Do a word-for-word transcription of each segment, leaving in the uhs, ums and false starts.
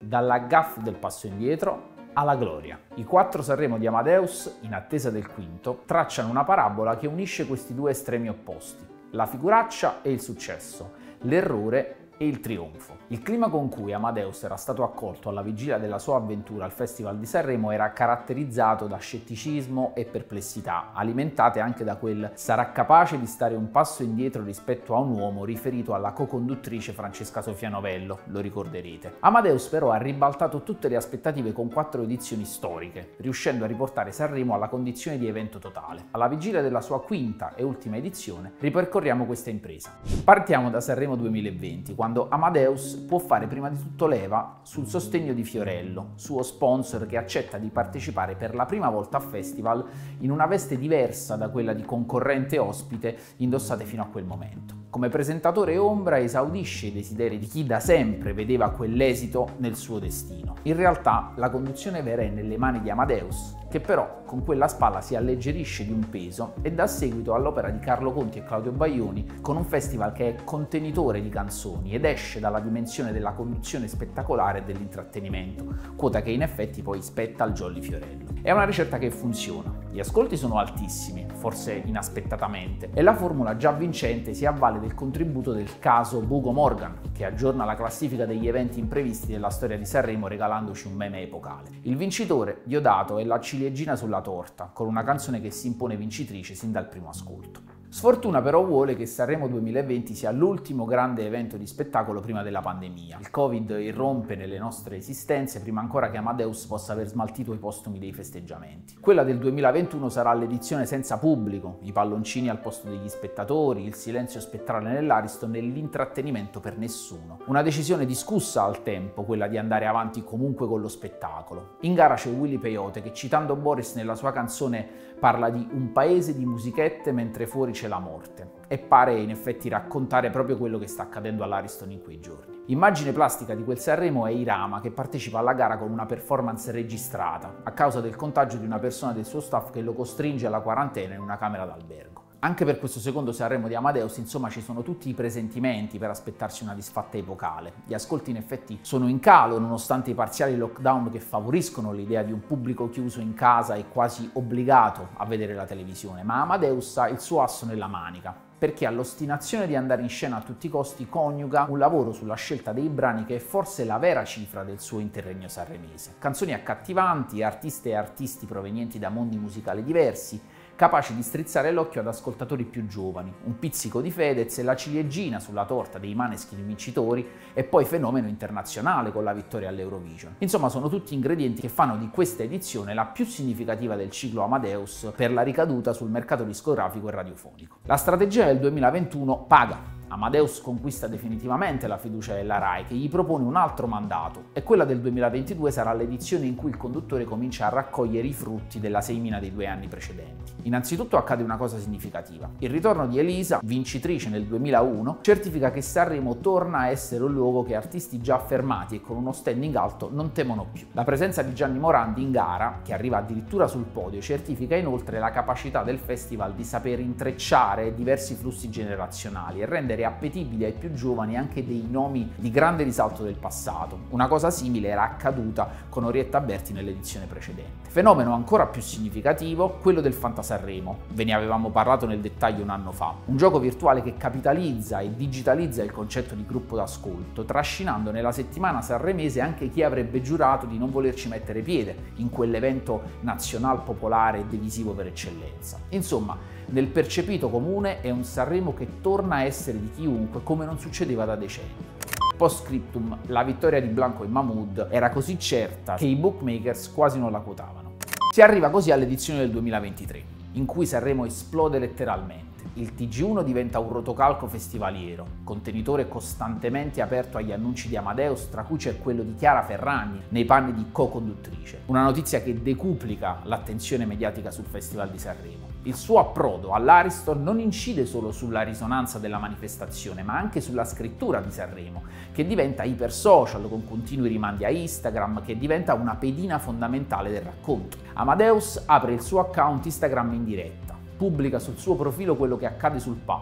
dalla gaffe del passo indietro alla gloria. I quattro Sanremo di Amadeus, in attesa del quinto, tracciano una parabola che unisce questi due estremi opposti, la figuraccia e il successo, l'errore e il trionfo. Il clima con cui Amadeus era stato accolto alla vigilia della sua avventura al Festival di Sanremo era caratterizzato da scetticismo e perplessità, alimentate anche da quel "sarà capace di stare un passo indietro rispetto a un uomo" riferito alla co-conduttrice Francesca Sofia Novello, lo ricorderete. Amadeus però ha ribaltato tutte le aspettative con quattro edizioni storiche, riuscendo a riportare Sanremo alla condizione di evento totale. Alla vigilia della sua quinta e ultima edizione ripercorriamo questa impresa. Partiamo da Sanremo duemilaventi, quando Amadeus può fare prima di tutto leva sul sostegno di Fiorello, suo sponsor che accetta di partecipare per la prima volta a festival in una veste diversa da quella di concorrente ospite indossate fino a quel momento. Come presentatore ombra esaudisce i desideri di chi da sempre vedeva quell'esito nel suo destino. In realtà la conduzione vera è nelle mani di Amadeus, che però con quella spalla si alleggerisce di un peso e dà seguito all'opera di Carlo Conti e Claudio Baglioni con un festival che è contenitore di canzoni ed esce dalla dimensione della conduzione spettacolare e dell'intrattenimento, quota che in effetti poi spetta al Jolly Fiorello. È una ricetta che funziona, gli ascolti sono altissimi, forse inaspettatamente, e la formula già vincente si avvale del contributo del caso Bugo Morgan, che aggiorna la classifica degli eventi imprevisti della storia di Sanremo regalandoci un meme epocale. Il vincitore, Diodato, è la ciliegina sulla torta, con una canzone che si impone vincitrice sin dal primo ascolto. Sfortuna però vuole che Sanremo duemilaventi sia l'ultimo grande evento di spettacolo prima della pandemia. Il Covid irrompe nelle nostre esistenze prima ancora che Amadeus possa aver smaltito i postumi dei festeggiamenti. Quella del duemilaventuno sarà l'edizione senza pubblico, i palloncini al posto degli spettatori, il silenzio spettrale nell'Ariston e l'intrattenimento per nessuno. Una decisione discussa al tempo, quella di andare avanti comunque con lo spettacolo. In gara c'è Willy Peyote che, citando Boris nella sua canzone, parla di un paese di musichette mentre fuori c'è la morte, e pare in effetti raccontare proprio quello che sta accadendo all'Ariston in quei giorni. Immagine plastica di quel Sanremo è Irama, che partecipa alla gara con una performance registrata a causa del contagio di una persona del suo staff che lo costringe alla quarantena in una camera d'albergo. Anche per questo secondo Sanremo di Amadeus, insomma, ci sono tutti i presentimenti per aspettarsi una disfatta epocale. Gli ascolti in effetti sono in calo, nonostante i parziali lockdown che favoriscono l'idea di un pubblico chiuso in casa e quasi obbligato a vedere la televisione, ma Amadeus ha il suo asso nella manica, perché all'ostinazione di andare in scena a tutti i costi coniuga un lavoro sulla scelta dei brani che è forse la vera cifra del suo interregno sanremese. Canzoni accattivanti, artiste e artisti provenienti da mondi musicali diversi, capaci di strizzare l'occhio ad ascoltatori più giovani, un pizzico di Fedez e la ciliegina sulla torta dei Maneskin vincitori e poi fenomeno internazionale con la vittoria all'Eurovision. Insomma, sono tutti ingredienti che fanno di questa edizione la più significativa del ciclo Amadeus per la ricaduta sul mercato discografico e radiofonico. La strategia del duemilaventuno paga. Amadeus conquista definitivamente la fiducia della RAI, che gli propone un altro mandato, e quella del duemilaventidue sarà l'edizione in cui il conduttore comincia a raccogliere i frutti della semina dei due anni precedenti. Innanzitutto accade una cosa significativa. Il ritorno di Elisa, vincitrice nel duemilauno, certifica che Sanremo torna a essere un luogo che artisti già affermati e con uno standing alto non temono più. La presenza di Gianni Morandi in gara, che arriva addirittura sul podio, certifica inoltre la capacità del festival di saper intrecciare diversi flussi generazionali e rendere appetibili ai più giovani anche dei nomi di grande risalto del passato. Una cosa simile era accaduta con Orietta Berti nell'edizione precedente. Fenomeno ancora più significativo, quello del Fantasarremo. Ve ne avevamo parlato nel dettaglio un anno fa. Un gioco virtuale che capitalizza e digitalizza il concetto di gruppo d'ascolto, trascinando nella settimana sanremese anche chi avrebbe giurato di non volerci mettere piede in quell'evento nazional popolare e divisivo per eccellenza. Insomma, nel percepito comune è un Sanremo che torna a essere di chiunque come non succedeva da decenni. Post scriptum, la vittoria di Blanco e Mahmood era così certa che i bookmakers quasi non la quotavano. Si arriva così all'edizione del duemilaventitré, in cui Sanremo esplode letteralmente. Il T G uno diventa un rotocalco festivaliero, contenitore costantemente aperto agli annunci di Amadeus, tra cui c'è quello di Chiara Ferragni nei panni di co-conduttrice. Una notizia che decuplica l'attenzione mediatica sul Festival di Sanremo. Il suo approdo all'Ariston non incide solo sulla risonanza della manifestazione, ma anche sulla scrittura di Sanremo, che diventa iper social con continui rimandi a Instagram, che diventa una pedina fondamentale del racconto. Amadeus apre il suo account Instagram in diretta, pubblica sul suo profilo quello che accade sul palco,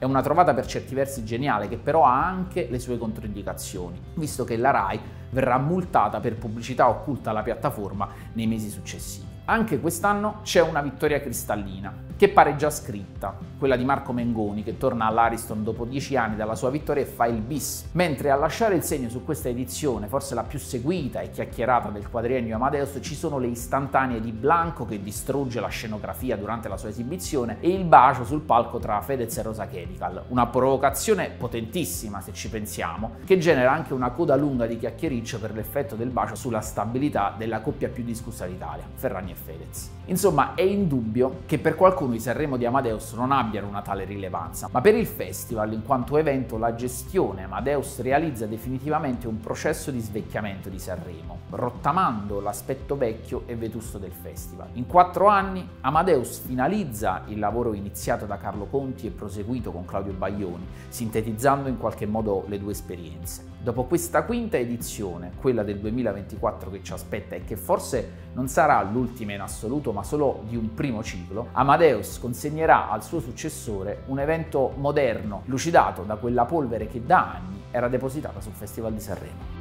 È una trovata per certi versi geniale, che però ha anche le sue controindicazioni, visto che la Rai verrà multata per pubblicità occulta alla piattaforma nei mesi successivi. Anche quest'anno c'è una vittoria cristallina, che pare già scritta, quella di Marco Mengoni, che torna all'Ariston dopo dieci anni dalla sua vittoria e fa il bis, mentre a lasciare il segno su questa edizione, forse la più seguita e chiacchierata del quadriennio Amadeus, ci sono le istantanee di Blanco che distrugge la scenografia durante la sua esibizione e il bacio sul palco tra Fedez e Rosa Chemical, una provocazione potentissima se ci pensiamo, che genera anche una coda lunga di chiacchiericcio per l'effetto del bacio sulla stabilità della coppia più discussa d'Italia, Ferragni e Fedez. Insomma, è indubbio che per qualcuno i Sanremo di Amadeus non abbiano una tale rilevanza, ma per il festival in quanto evento la gestione Amadeus realizza definitivamente un processo di svecchiamento di Sanremo, rottamando l'aspetto vecchio e vetusto del festival. In quattro anni Amadeus finalizza il lavoro iniziato da Carlo Conti e proseguito con Claudio Baglioni, sintetizzando in qualche modo le due esperienze. Dopo questa quinta edizione, quella del duemilaventiquattro che ci aspetta e che forse non sarà l'ultima in assoluto ma solo di un primo ciclo, Amadeus consegnerà al suo successore un evento moderno, lucidato da quella polvere che da anni era depositata sul Festival di Sanremo.